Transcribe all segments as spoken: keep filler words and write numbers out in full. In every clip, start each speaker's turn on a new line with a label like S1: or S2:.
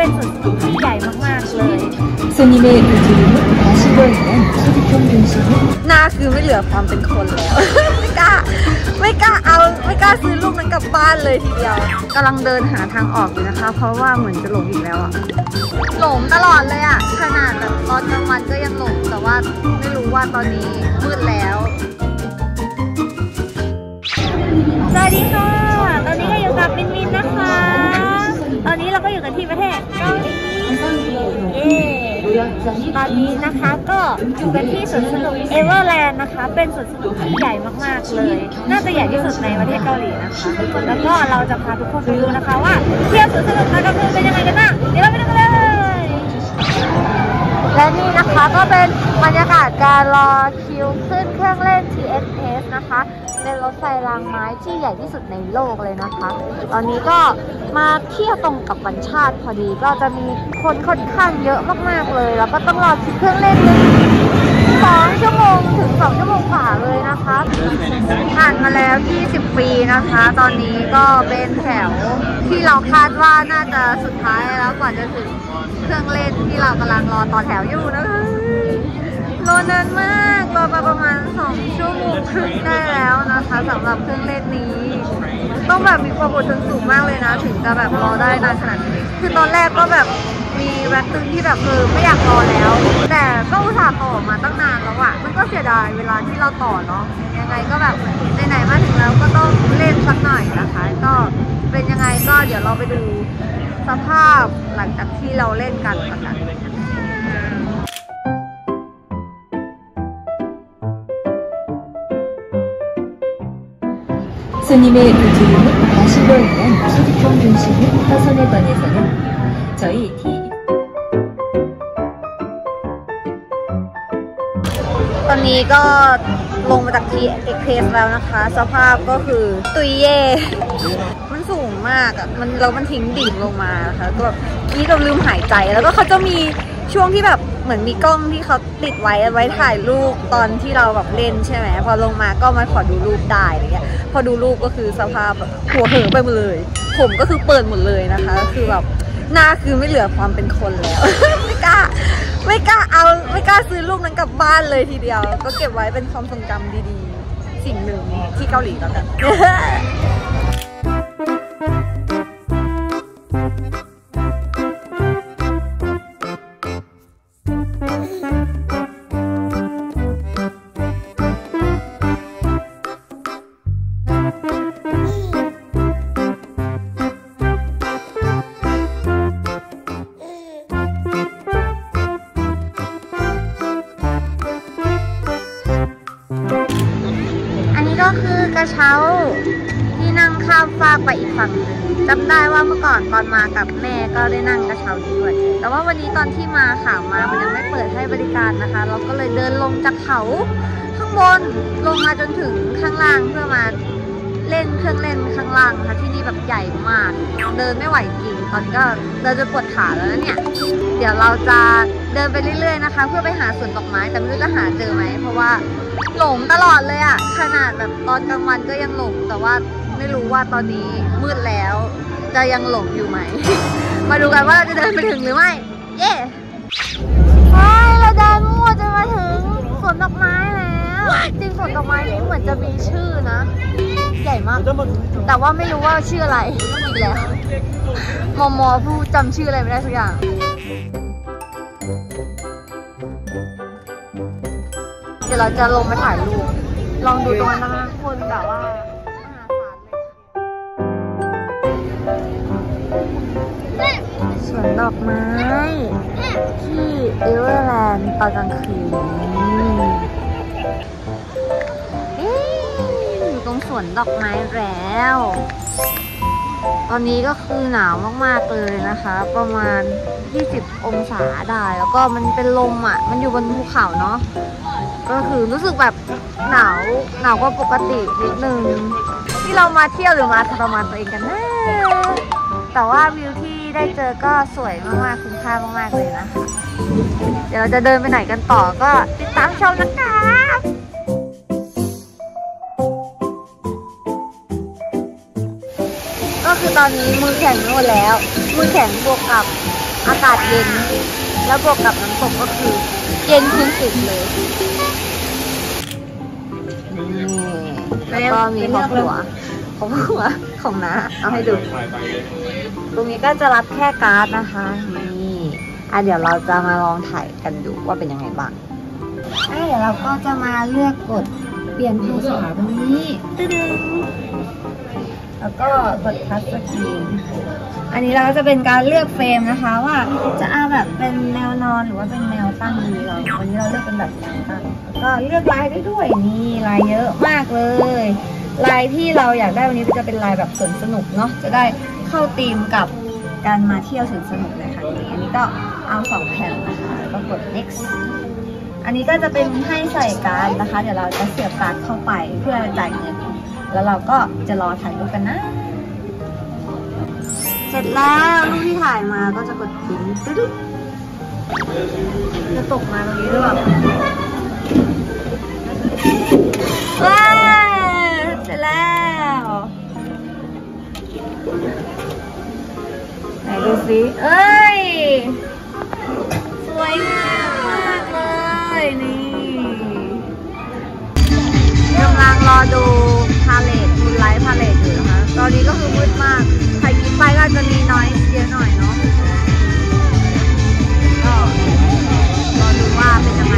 S1: เป็นสวนสนุกที่ใหญ่มากๆเลยหน้าคือไม่เหลือความเป็นคนแล้ว ไม่กล้าไม่กล้าเอาไม่กล้าซื้อลูกนั้นกลับบ้านเลยทีเดียวกำลังเดินหาทางออกอยู่นะคะเพราะว่าเหมือนจะหลงอีกแล้วอะหลงตลอดเลยอะขนาดแบบตอนกลางวันก็ยังหลงแต่ว่าไม่รู้ว่าตอนนี้มืดแล้วสวัสดีค่ะตอนนี้ก็อยู่กับมินมินนะคะตอนนี้เราก็อยู่กันที่ประเทศเกาหลีเย้ตอนนี้นะคะก็อยู่กันที่สวนสนุกเอเวอร์แลนด์นะคะเป็นสวนสนุกที่ใหญ่มากๆเลยน่าจะใหญ่ที่สุดในประเทศเกาหลีนะคะแล้วก็เราจะพาทุกคนไปดูนะคะว่าเที่ยวสวนสนุกตอนกลางคืนเป็นยังไงกันบ้างเดี๋ยวเราไปดูกันเลยและนี่นะคะก็เป็นบรรยากาศการรอคิวขึ้นเครื่องเล่น ที เอ็กซ์ เพรส นะคะเป็นรถไฟรางไม้ที่ใหญ่ที่สุดในโลกเลยนะคะตอนนี้ก็มาเที่ยวตรงกับวันชาติพอดีก็จะมีคนค่อนข้างเยอะมากๆเลยแล้วก็ต้องรอคิวเครื่องเล่นนึงสองชั่วโมงถึงสองชั่วโมงกว่าเลยนะคะผ่านมาแล้วยี่สิบปีนะคะตอนนี้ก็เป็นแถวที่เราคาดว่าน่าจะสุดท้ายแล้วกว่าจะถึงเครื่องเล่นที่เรากำลังรอต่อแถวอยู่นะคะรอนานมากรอมาประมาณสองชั่วโมงครึ่งได้แล้วนะคะสำหรับเครื่องเล่นนี้ต้องแบบมีความอดทนสูงมากเลยนะถึงจะแบบรอได้นานขนาดนี้คือตอนแรกก็แบบมีแวะตึงที่แบบคือไม่อยากรอแล้วแต่ก็อุตส่าห์ต่อมาตั้งนานแล้วอะมันก็เสียดายเวลาที่เราต่อเนาะยังไงก็แบบไหนๆมาถึงแล้วก็ต้องเล่นสักหน่อยนะคะก็เป็นยังไงก็เดี๋ยวเราไปดูสภาพหลังจากที่เราเล่นกันกัน
S2: 손님의 도주는 가시로 인한 소지품 중심의 파손에 관해서는 저희 D
S1: ตอนนี้ก็ลงมาจาก ที เอ็กซ์ เพรส แล้วนะคะสภาพก็คือตุยเย่มันสูงมากอ่ะมันแล้วมันทิ้งดิ่งลงมานะคะก็แบบนี่เราลืมหายใจแล้วก็เขาจะมีช่วงที่แบบเหมือนมีกล้องที่เขาติดไว้ไว้ถ่ายรูปตอนที่เราแบบเล่นใช่ไหมพอลงมาก็มาขอดูรูปได้อะไรเงี้ยพอดูรูปก็คือสภาพหัวเห่อไปหมดเลยผมก็คือเปิดหมดเลยนะคะคือแบบหน้าคือไม่เหลือความเป็นคนแล้ว ไม่กล้าไม่กล้าเอาไม่กล้าซื้อลูกนั้นกลับบ้านเลยทีเดียวก็เก็บไว้เป็นความทรงจำดีๆสิ่งหนึ่งที่เกาหลีแล้วกัน ก็คือกระเช้าที่นั่งข้ามฟากไปอีกฝั่งหนึ่งจำได้ว่าเมื่อก่อนตอนมากับแม่ก็ได้นั่งกระเช้านี้ด้วยแต่ว่าวันนี้ตอนที่มาขามามันยังไม่เปิดให้บริการนะคะเราก็เลยเดินลงจากเขาข้างบนลงมาจนถึงข้างล่างเพื่อมาเล่นเครื่องเล่นข้างล่างค่ะที่นี่แบบใหญ่มากเดินไม่ไหวจริงตอนนี้ก็เดินจนปวดขาแล้วนะเนี่ยเดี๋ยวเราจะเดินไปเรื่อยๆนะคะเพื่อไปหาสวนดอกไม้แต่ไม่รู้จะหาเจอไหมเพราะว่าหลงตลอดเลยอะขนาดแบบตอนกลางวันก็ยังหลงแต่ว่าไม่รู้ว่าตอนนี้มืดแล้วจะยังหลงอยู่ไหม มาดูกันว่าเราจะเดินไปถึงหรือไม่เย้ไปเราเดินมั่วจนมาถึงสวนดอกไม้แล้วจริงสวนดอกไม้นี้เหมือนจะมีชื่อนะใหญ่มากแต่ว่าไม่รู้ว่าชื่ออะไรอีกแล้วมอมอผู้จำชื่ออะไรไม่ได้สักอย่างเดี๋ยวเราจะลงไปถ่ายรูปลองดูตรงนั้นนะคะคนแบบว่ามหาศาลเลยสวนดอกไม้ที่เอเวอร์แลนด์ตอนกลางคืนอยู่ตรงสวนดอกไม้แล้วตอนนี้ก็คือหนาวมากๆเลยนะคะประมาณยี่สิบองศาได้แล้วก็มันเป็นลมอ่ะมันอยู่บนภูเขาเนาะก็คือรู้สึกแบบหนาวหนาวกว่าปกตินิดนึงที่เรามาเที่ยวหรือมาทรมานตัวเองกันนะแต่ว่าวิวที่ได้เจอก็สวยมากๆคุ้มค่ามากๆเลยนะคะเดี๋ยวเราจะเดินไปไหนกันต่อก็ติดตามชมนะคะก็คือตอนนี้มือแข็งหมดแล้วมือแข็งบวกกับอากาศเย็นแล้วบวกกับน้ำตกก็คือเย็นขึ้นสุดเลยนี่แล้วก็มีครอบครัวครอบครัวของน้าเอาให้ดูตรงนี้ก็จะรับแค่การ์ดนะคะนี่อ่ะเดี๋ยวเราจะมาลองถ่ายกันดูว่าเป็นยังไงบ้างอ่ะเดี๋ยวเราก็จะมาเลือกกดเปลี่ยนภาษาตรงนี้ตึ้งแล้วก็กดทัชสกรีนอันนี้เราก็จะเป็นการเลือกเฟรมนะคะว่าจะเอาแบบเป็นแนวนอนหรือว่าเป็นแนวตั้งดีเราวันนี้เราเลือกเป็นแบบแนวตั้งแล้วก็เลือกลายได้ด้วยนี่ลายเยอะมากเลยลายที่เราอยากได้วันนี้จะเป็นลายแบบสวนสนุกเนาะจะได้เข้าธีมกับการมาเที่ยวสวนสนุกในครั้งนี้อันนี้ก็เอาสองแผ่นนะคะแล้วก็กด next อันนี้ก็จะเป็นให้ใส่การ์ดนะคะเดี๋ยวเราจะเสียบการ์ดเข้าไปเพื่อจ่ายเงินแล้วเราก็จะรอถ่ายรูปกันนะเสร็จแล้วรูปที่ถ่ายมาก็จะกดปิ้นตึ๊ดจะตกมาตรงนี้ด้วยว้าวเสร็จแล้วไหนดูสิเอ้ยสวยงามมากเลยนี่กำลังรอดูพาเลทมูนไลท์พาเลทอยู่นะคะตอนนี้ก็คือมืดมากใครคิดไปก็จะมีน้อยเยอะหน่อยเนาะก็รอดูว่าเป็นยังไง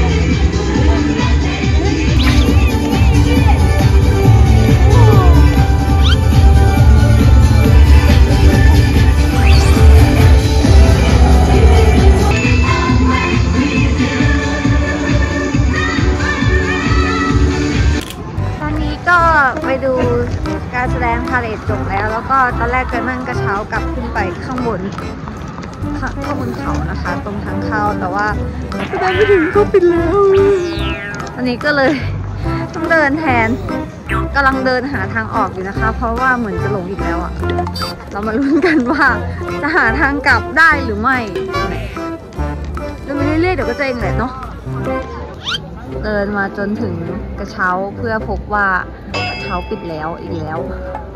S1: ไปดูการแสดงพาเลทจบแล้วแล้วก็ตอนแรกจะนั่งกระเช้ากลับขึ้นไปข้างบนข้างบนเขานะคะตรงทางเข้าแต่ว่าเดินไม่ถึงก็ปิดแล้วอันนี้ก็เลยต้องเดินแทนกำลังเดินหาทางออกอยู่นะคะเพราะว่าเหมือนจะหลงอีกแล้วอะเรามาลุ้นกันว่าจะหาทางกลับได้หรือไม่เดินไปเรื่อยๆเดี๋ยวก็จะเองแหละเนาะเดินมาจนถึงกระเช้าเพื่อพบว่ากระเช้าปิดแล้วอีกแล้ว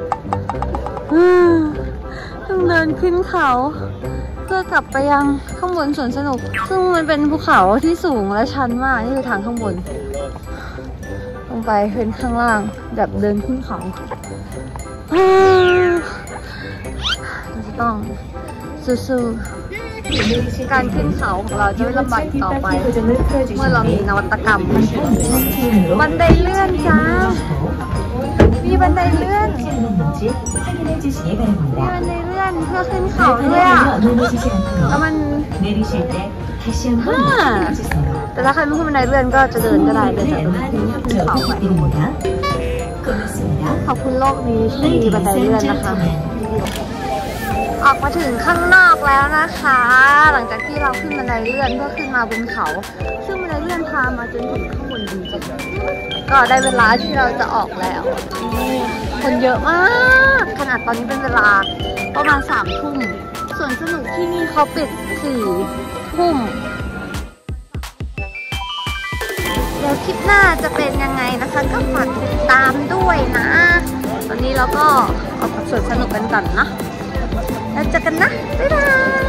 S1: ต้องเดินขึ้นเขาเพื่อกลับไปยังข้างบนสวนสนุกซึ่งมันเป็นภูเขาที่สูงและชันมากนี่คือทางข้างบนลงไปเป็นข้างล่างแบบเดินขึ้นเขาเราจะต้องสู้ๆการขึ้นเขาของเราจะไม่ลำบากต่อไปเมื่อเรามีนวัตกรรมบันไดเลื่อนจ้ามีบันไดเลื่อนมีบันไดเลื่อนเพื่อขึ้นเขาด้วยอ่ะแล้วมันแต่ถ้าใครไม่ขึ้นบันไดเลื่อนก็จะเดินก็ได้เดินจากตรงนี้ขึ้นเขาไปขอบคุณโลกนี้ที่มีบันไดเลื่อนนะคะออกมาถึงข้างนอกแล้วนะคะหลังจากที่เราขึ้นบันไดเลื่อนเพื่อขึ้นมาบนเขาซึ่งบันไดเลื่อนพามาจนถึงข้างบนจริงๆก็ได้เวลาที่เราจะออกแล้วคนเยอะมากขนาดตอนนี้เป็นเวลาประมาณสามทุ่มส่วนสนุกที่นี่เขาปิดสี่ทุ่มเดี๋ยวคลิปหน้าจะเป็นยังไงนะคะก็ฝากติดตามด้วยนะตอนนี้เราก็ออกสวนสนุกกันก่อนนะแล้วเจอกันนะบ๊ายบาย